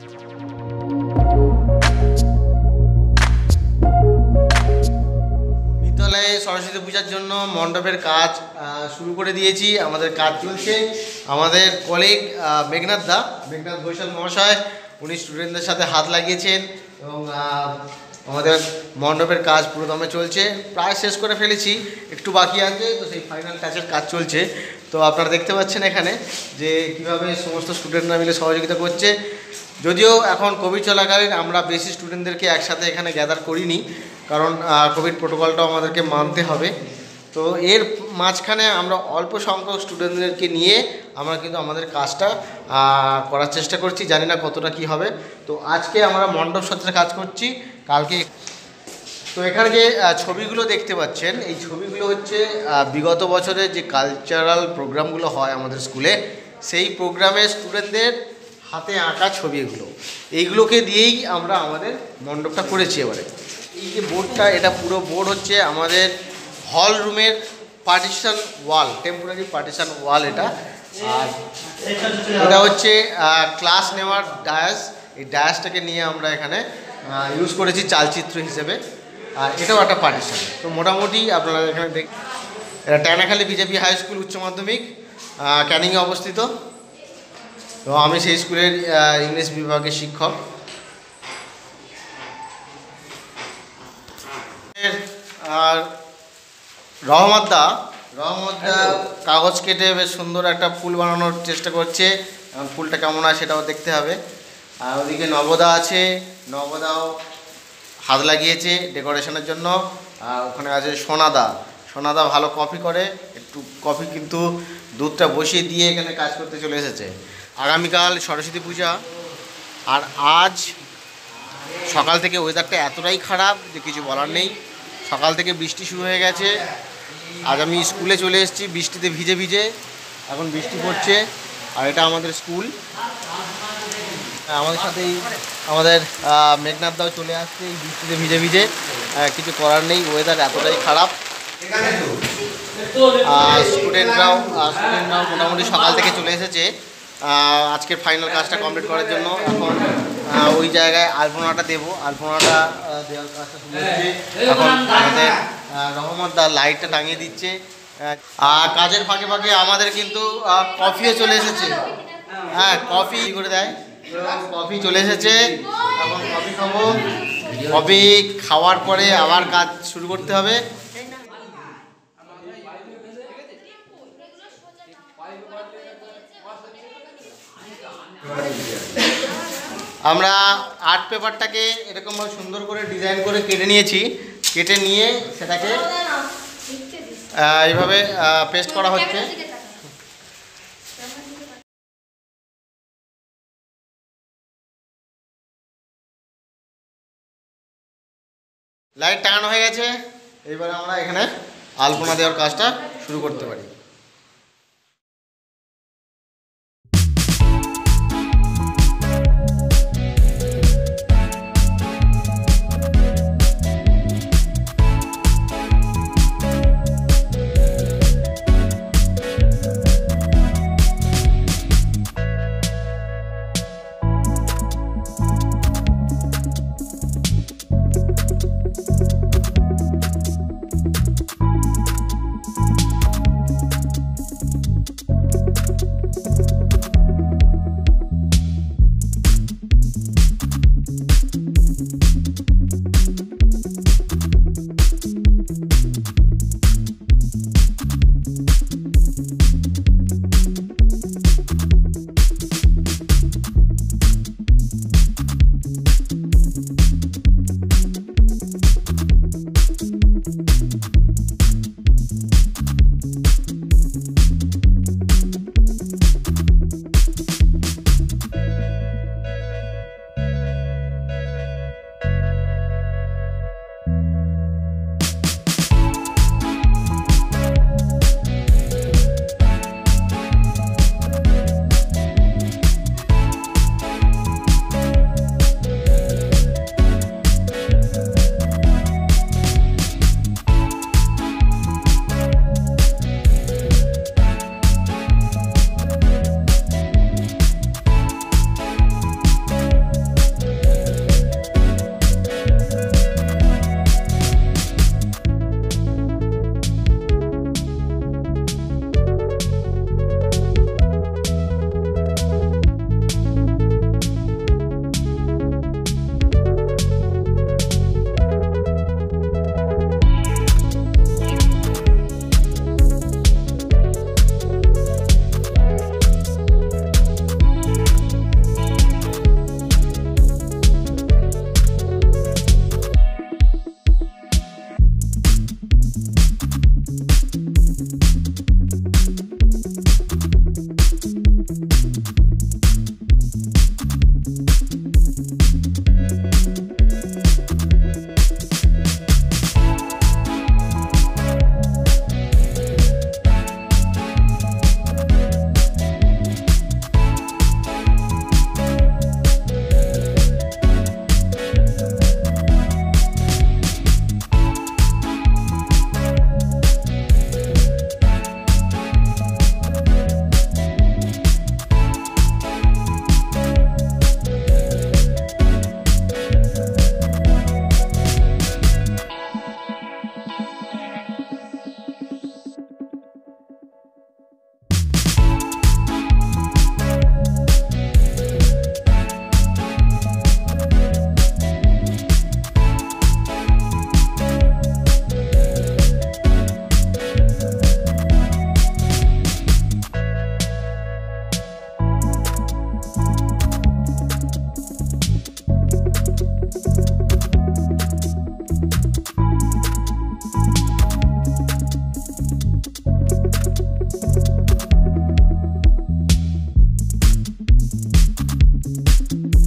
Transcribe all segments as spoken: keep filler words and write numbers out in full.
বিদ্যালয়ে সরস্বতী পূজার জন্য মণ্ডপের কাজ শুরু করে দিয়েছি। আমাদের কাজ চলছে। আমাদের কলিগ মেঘনাথ দা মেঘনাথ বৈশাল মহাশয় উনি স্টুডেন্টদের সাথে হাত লাগিয়েছেন এবং আমাদের মণ্ডপের কাজ পুরোদমে চলছে। প্রায় শেষ করে ফেলেছি, একটু বাকি আছে, তো সেই ফাইনাল টাচের কাজ চলছে। তো আপনারা দেখতে পাচ্ছেন এখানে যে কীভাবে সমস্ত স্টুডেন্টরা মিলে সহযোগিতা করছে। যদিও এখন কোভিড চলাকালীন আমরা বেশি স্টুডেন্টদেরকে একসাথে এখানে গ্যাদার করিনি, কারণ কোভিড প্রোটোকলটাও আমাদেরকে মানতে হবে। তো এর মাঝখানে আমরা অল্প সংখ্যক স্টুডেন্টদেরকে নিয়ে আমরা কিন্তু আমাদের কাজটা করার চেষ্টা করছি। জানি না কতটা কি হবে। তো আজকে আমরা মণ্ডপ সজ্জার কাজ করছি, কালকে। তো এখানে যে ছবিগুলো দেখতে পাচ্ছেন, এই ছবিগুলো হচ্ছে বিগত বছরে যে কালচারাল প্রোগ্রামগুলো হয় আমাদের স্কুলে, সেই প্রোগ্রামে স্টুডেন্টদের হাতে আঁকা ছবি এগুলো এইগুলোকে দিয়েই আমরা আমাদের মণ্ডপটা করেছি। এবারে এই যে বোর্ডটা, এটা পুরো বোর্ড হচ্ছে আমাদের হল রুমের partition wall, temporary partition wall এটা। আর এটা হচ্ছে ক্লাস নেওয়ার ডায়াস। এই ডায়াসটাকে নিয়ে আমরা এখানে ইউজ করেছি চালচিত্র হিসেবে। আর এটাও একটা পার্টিশন। তো মোটামুটি আপনারা এখানে দেখ, এটা ট্যানাখালী বিজেপি হাই স্কুল উচ্চ মাধ্যমিক, ক্যানিংয়ে অবস্থিত। তো আমি সেই স্কুলের ইংলিশ বিভাগের শিক্ষক। আর রহমতদা রহমতদা কাগজ কেটে বেশ সুন্দর একটা ফুল বানানোর চেষ্টা করছে। এখন ফুলটা কেমন হয় সেটাও দেখতে হবে। আর ওদিকে নবদা আছে, নবদাও হাত লাগিয়েছে ডেকোরেশনের জন্য। আর ওখানে আছে সোনাদা, সোনাদা ভালো কফি করে, একটু কফি কিন্তু দুধটা বসিয়ে দিয়ে এখানে কাজ করতে চলে এসেছে। আগামীকাল সরস্বতী পূজা। আর আজ সকাল থেকে ওয়েদারটা এতটাই খারাপ যে কিছু বলার নেই। সকাল থেকে বৃষ্টি শুরু হয়ে গেছে। আজ আমি স্কুলে চলে এসেছি বৃষ্টিতে ভিজে ভিজে, এখন বৃষ্টি পড়ছে। আর এটা আমাদের স্কুল। আমাদের সাথেই আমাদের মেঘনাথ দাও চলে আসছে এই বৃষ্টিতে ভিজে ভিজে। কিছু করার নেই, ওয়েদার এতটাই খারাপ। আর স্টুডেন্টরাও স্টুডেন্টরাও মোটামুটি সকাল থেকে চলে এসেছে আজকের ফাইনাল কাজটা কমপ্লিট করার জন্য। এখন ওই জায়গায় আলপনাটা দেবো, আলপনাটা দেওয়ার কাজটা শুরু হচ্ছে। এখন আমাদের রহমত দা লাইটটা টাঙিয়ে দিচ্ছে। আর কাজের ফাঁকে ফাঁকে আমাদের কিন্তু কফিও চলে এসেছে। হ্যাঁ, কফি করে দেয়, কফি চলে এসেছে। এখন কফি খাবো। কফি খাওয়ার পরে আবার কাজ শুরু করতে হবে। আমরা আর্ট পেপারটাকে এরকমভাবে সুন্দর করে ডিজাইন করে কেটে নিয়েছি। কেটে নিয়ে সেটাকে এইভাবে পেস্ট করা হচ্ছে। লাইট টাঙানো হয়ে গেছে। এইবার আমরা এখানে আলপনা দেওয়ার কাজটা শুরু করতে পারি।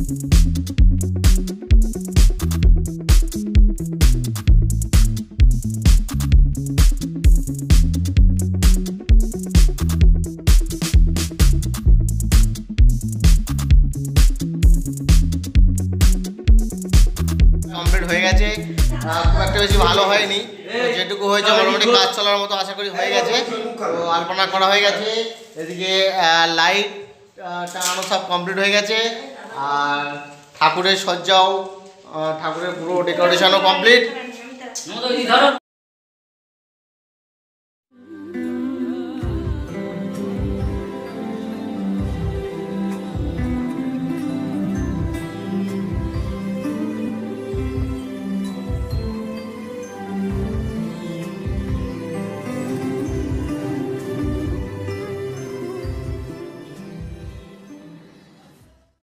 কমপ্লিট হয়ে গেছে, খুব একটা বেশি ভালো হয়নি, যেটুকু হয়েছে মোটামুটি কাজ চলার মতো আশা করি হয়ে গেছে। তো আলপনা করা হয়ে গেছে, এদিকে লাইট টাঙানো সব কমপ্লিট হয়ে গেছে, আর ঠাকুরের সজ্জাও ঠাকুরের পুরো ডেকোরেশনও কমপ্লিট।